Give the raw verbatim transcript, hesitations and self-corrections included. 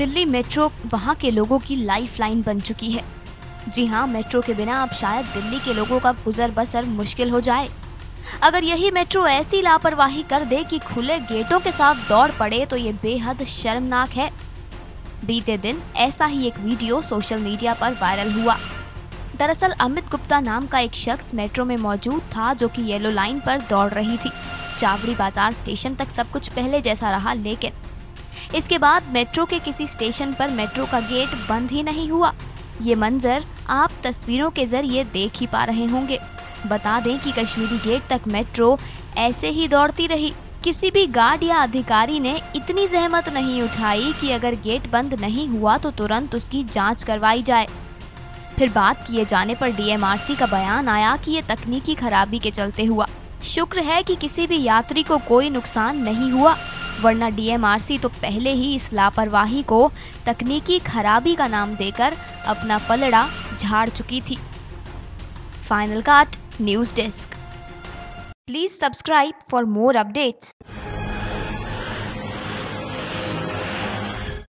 Delhi metro वहाँ के लोगों की लाइफलाइन बन चुकी है। जी हाँ, मेट्रो के बिना अब शायद दिल्ली के लोगों का गुजर बसर मुश्किल हो जाए। अगर यही मेट्रो ऐसी लापरवाही कर दे कि खुले गेटों के साथ दौड़ पड़े तो ये बेहद शर्मनाक है। बीते दिन ऐसा ही एक वीडियो सोशल मीडिया पर वायरल हुआ। दरअसल अमित गुप्ता नाम का एक शख्स मेट्रो में मौजूद था जो कि येलो लाइन पर दौड़ रही थी। चावड़ी बाजार स्टेशन तक सब कुछ पहले जैसा रहा, लेकिन इसके बाद मेट्रो के किसी स्टेशन पर मेट्रो का गेट बंद ही नहीं हुआ। ये मंजर आप तस्वीरों के जरिए देख ही पा रहे होंगे। बता दें कि कश्मीरी गेट तक मेट्रो ऐसे ही दौड़ती रही। किसी भी गार्ड या अधिकारी ने इतनी जहमत नहीं उठाई कि अगर गेट बंद नहीं हुआ तो तुरंत उसकी जांच करवाई जाए। फिर बात किए जाने पर डी एम आर सी का बयान आया कि ये तकनीकी खराबी के चलते हुआ। शुक्र है कि किसी भी यात्री को कोई नुकसान नहीं हुआ, वरना डी एम आर सी तो पहले ही इस लापरवाही को तकनीकी खराबी का नाम देकर अपना पलड़ा झाड़ चुकी थी। Final cut news desk. Please subscribe for more updates.